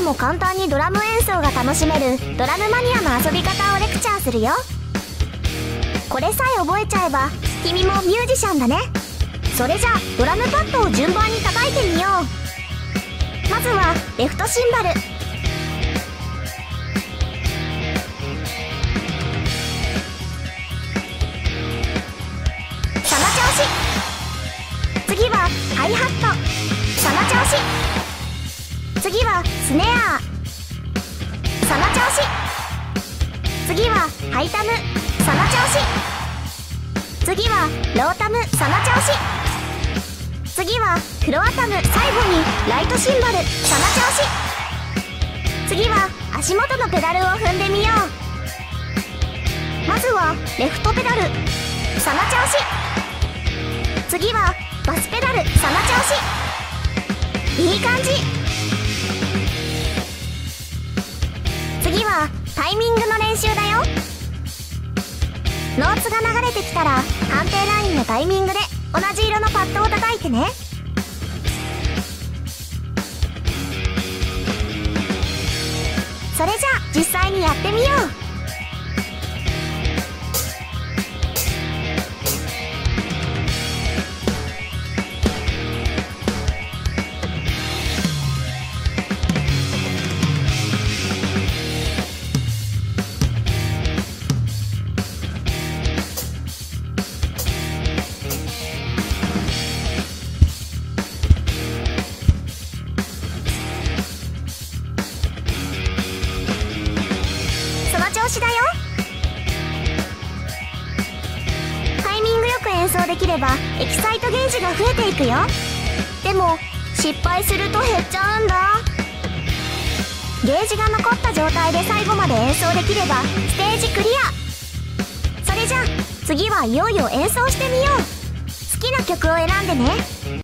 も簡単にドラム演奏が楽しめるドラムマニアの遊び方をレクチャーするよ。これさえ覚えちゃえば君もミュージシャンだね。それじゃあドラムパッドを順番に叩いてみよう。まずはレフトシンバル、その調子。次はハイハット、その調子。次はスネア、その調子。次はハイタム、その調子。次はロータム、その調子。次はフロアタム、最後にライトシンバル、その調子。次は足元のペダルを踏んでみよう。まずはレフトペダル、その調子。次はバスペダル、その調子。いい感じ。次はタイミングの練習だよ。ノーツが流れてきたら判定ラインのタイミングで同じ色のパッドを叩いてね。それじゃあ実際にやってみよう。調子だよ。タイミングよく演奏できればエキサイトゲージが増えていくよ。でも失敗すると減っちゃうんだ。ゲージが残った状態で最後まで演奏できればステージクリア。それじゃあ次はいよいよ演奏してみよう。好きな曲を選んでね。